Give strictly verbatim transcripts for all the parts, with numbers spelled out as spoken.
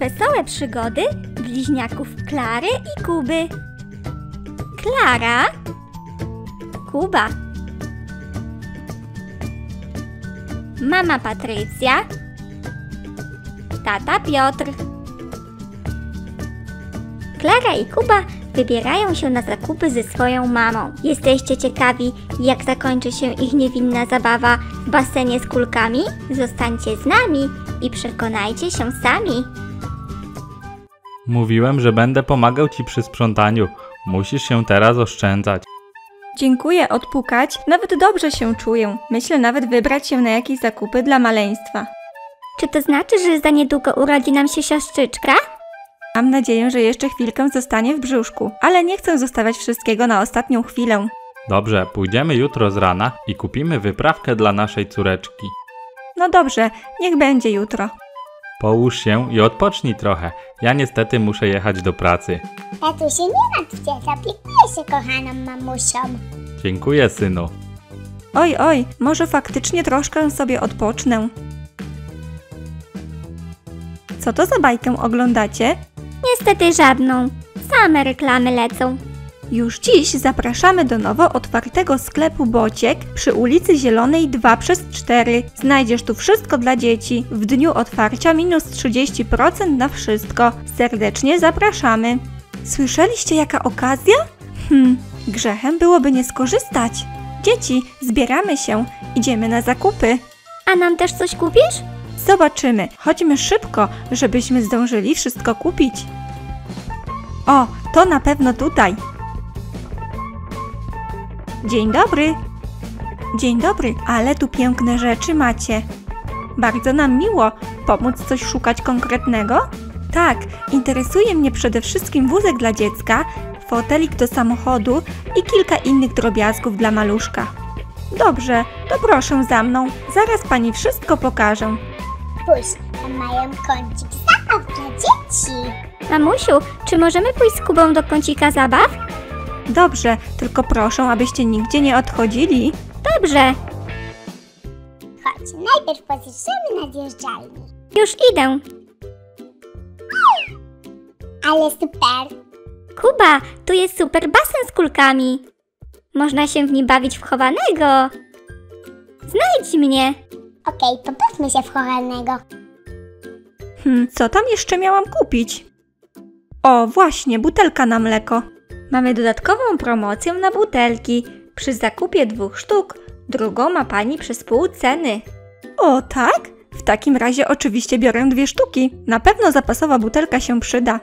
Wesołe przygody bliźniaków Klary i Kuby. Klara, Kuba, mama Patrycja, tata Piotr. Klara i Kuba wybierają się na zakupy ze swoją mamą. Jesteście ciekawi, jak zakończy się ich niewinna zabawa w basenie z kulkami? Zostańcie z nami i przekonajcie się sami. Mówiłem, że będę pomagał ci przy sprzątaniu. Musisz się teraz oszczędzać. Dziękuję, odpukać. Nawet dobrze się czuję. Myślę nawet wybrać się na jakieś zakupy dla maleństwa. Czy to znaczy, że za niedługo urodzi nam się siostrzyczka? Mam nadzieję, że jeszcze chwilkę zostanie w brzuszku, ale nie chcę zostawiać wszystkiego na ostatnią chwilę. Dobrze, pójdziemy jutro z rana i kupimy wyprawkę dla naszej córeczki. No dobrze, niech będzie jutro. Połóż się i odpocznij trochę. Ja niestety muszę jechać do pracy. Tatusiu, nie martw się, zaopiekuję się kochaną mamusią. Dziękuję, synu. Oj, oj, może faktycznie troszkę sobie odpocznę. Co to za bajkę oglądacie? Niestety żadną. Same reklamy lecą. Już dziś zapraszamy do nowo otwartego sklepu Bociek przy ulicy Zielonej dwa przez cztery. Znajdziesz tu wszystko dla dzieci. W dniu otwarcia minus trzydzieści procent na wszystko. Serdecznie zapraszamy. Słyszeliście, jaka okazja? Hm, grzechem byłoby nie skorzystać. Dzieci, zbieramy się. Idziemy na zakupy. A nam też coś kupisz? Zobaczymy. Chodźmy szybko, żebyśmy zdążyli wszystko kupić. O, to na pewno tutaj. Dzień dobry. Dzień dobry, ale tu piękne rzeczy macie. Bardzo nam miło. Pomóc coś szukać konkretnego? Tak, interesuje mnie przede wszystkim wózek dla dziecka, fotelik do samochodu i kilka innych drobiazgów dla maluszka. Dobrze, to proszę za mną. Zaraz pani wszystko pokażę. Spójrz, tam mają kącik zabaw dla dzieci. Mamusiu, czy możemy pójść z Kubą do kącika zabaw? Dobrze, tylko proszę, abyście nigdzie nie odchodzili. Dobrze, Chodź, najpierw pozjeżdżamy na zjeżdżalni. już idę. Ale super. Kuba, tu jest super basen z kulkami. Można się w nim bawić w chowanego. Znajdź mnie. Okej, pobawmy się w chowanego. Hmm, co tam jeszcze miałam kupić? O, właśnie, butelka na mleko. Mamy dodatkową promocję na butelki. Przy zakupie dwóch sztuk, drugą ma pani przez pół ceny. O, tak? W takim razie oczywiście biorę dwie sztuki. Na pewno zapasowa butelka się przyda.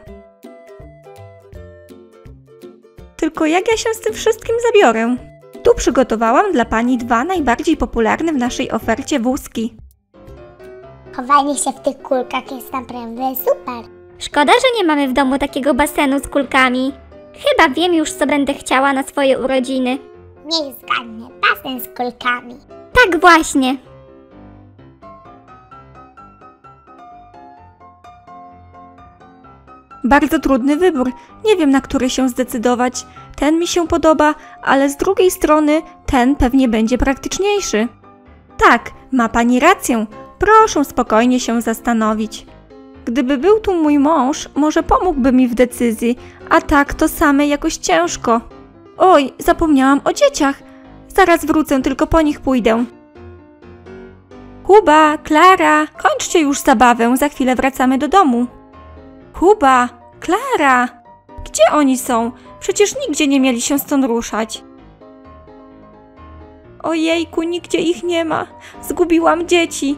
Tylko jak ja się z tym wszystkim zabiorę? Tu przygotowałam dla pani dwa najbardziej popularne w naszej ofercie wózki. Chowanie się w tych kulkach jest naprawdę super. Szkoda, że nie mamy w domu takiego basenu z kulkami. Chyba wiem już, co będę chciała na swoje urodziny. Niech zgadnę, basen z kulkami. Tak właśnie. Bardzo trudny wybór. Nie wiem, na który się zdecydować. Ten mi się podoba, ale z drugiej strony ten pewnie będzie praktyczniejszy. Tak, ma pani rację. Proszę spokojnie się zastanowić. Gdyby był tu mój mąż, może pomógłby mi w decyzji, a tak to same jakoś ciężko. Oj, zapomniałam o dzieciach. Zaraz wrócę, tylko po nich pójdę. Kuba, Klara, kończcie już zabawę, za chwilę wracamy do domu. Kuba, Klara, gdzie oni są? Przecież nigdzie nie mieli się stąd ruszać. Ojejku, nigdzie ich nie ma. Zgubiłam dzieci.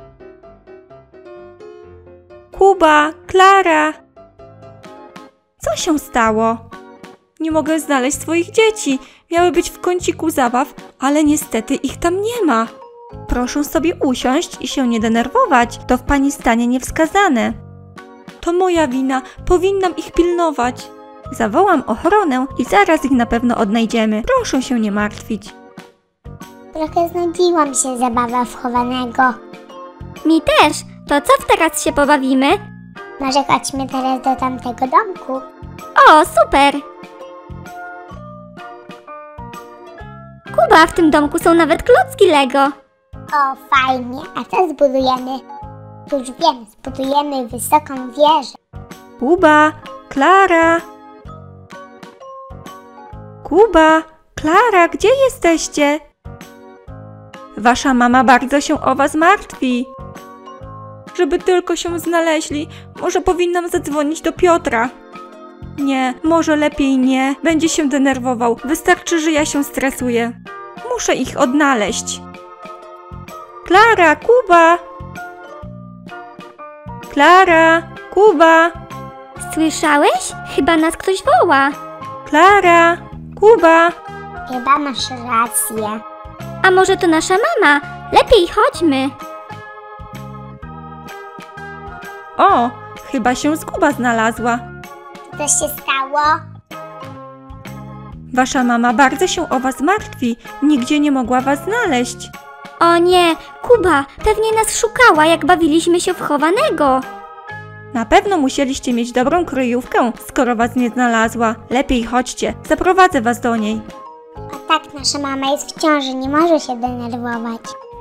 Kuba, Klara. Co się stało? Nie mogę znaleźć swoich dzieci. Miały być w kąciku zabaw, ale niestety ich tam nie ma. Proszę sobie usiąść i się nie denerwować. To w pani stanie niewskazane. To moja wina. Powinnam ich pilnować. Zawołam ochronę i zaraz ich na pewno odnajdziemy. Proszę się nie martwić. Trochę znudziła mi się zabawa w chowanego. Mi też. To co teraz się pobawimy? Może chodźmy teraz do tamtego domku. O, super! Kuba, w tym domku są nawet klocki Lego. O, fajnie. A co zbudujemy? to już wiem, zbudujemy wysoką wieżę. Kuba, Klara. Kuba, Klara, gdzie jesteście? Wasza mama bardzo się o was martwi. Żeby tylko się znaleźli, może powinnam zadzwonić do Piotra. Nie, może lepiej nie, będzie się denerwował. Wystarczy, że ja się stresuję. Muszę ich odnaleźć. Klara, Kuba! Klara, Kuba! Słyszałeś? Chyba nas ktoś woła. Klara, Kuba! Chyba masz rację. A może to nasza mama? Lepiej chodźmy. O, chyba się Kuba znalazła. Co też się stało? Wasza mama bardzo się o was martwi. Nigdzie nie mogła was znaleźć. O nie, Kuba, pewnie nas szukała, jak bawiliśmy się w chowanego. Na pewno musieliście mieć dobrą kryjówkę, skoro was nie znalazła. Lepiej chodźcie, zaprowadzę was do niej. O tak, nasza mama jest w ciąży, nie może się denerwować.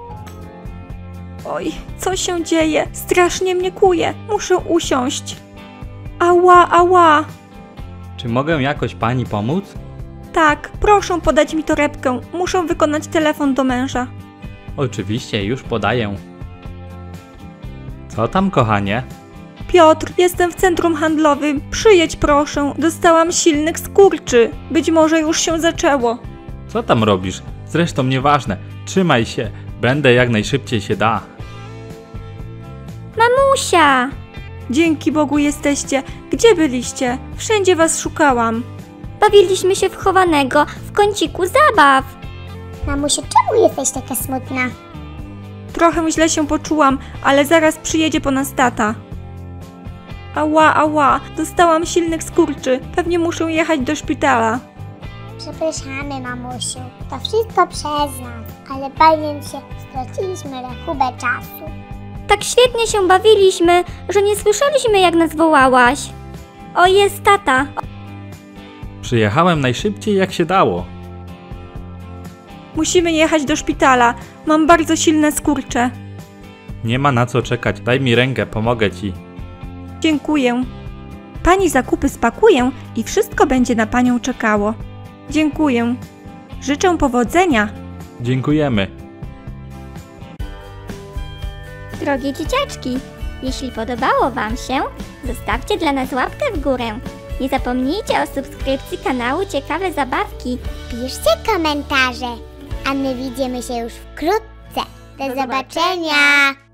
Oj, co się dzieje? Strasznie mnie kuje. Muszę usiąść. Ała, ała. Czy mogę jakoś pani pomóc? Tak, proszę podać mi torebkę. Muszę wykonać telefon do męża. Oczywiście, już podaję. Co tam, kochanie? Piotr, jestem w centrum handlowym. Przyjedź proszę. Dostałam silnych skurczy. Być może już się zaczęło. Co tam robisz? Zresztą nieważne. Trzymaj się. Będę jak najszybciej się da. Mamusia! Dzięki Bogu jesteście. Gdzie byliście? Wszędzie was szukałam. Bawiliśmy się w chowanego w kąciku zabaw. Mamusiu, czemu jesteś taka smutna? Trochę źle się poczułam, ale zaraz przyjedzie po nas tata. Ała, ała, dostałam silnych skurczy. Pewnie muszę jechać do szpitala. Przepraszamy, mamusiu. To wszystko przez nas. Ale bawiąc się, straciliśmy rachubę czasu. Tak świetnie się bawiliśmy, że nie słyszeliśmy, jak nas wołałaś. O, jest tata. Przyjechałem najszybciej jak się dało. Musimy jechać do szpitala. Mam bardzo silne skurcze. Nie ma na co czekać. Daj mi rękę, pomogę ci. Dziękuję. Pani zakupy spakuję i wszystko będzie na panią czekało. Dziękuję. Życzę powodzenia. Dziękujemy. Drogie dzieciaczki, jeśli podobało wam się, zostawcie dla nas łapkę w górę. Nie zapomnijcie o subskrypcji kanału Ciekawe Zabawki. Piszcie komentarze, a my widzimy się już wkrótce. Do, Do zobaczenia.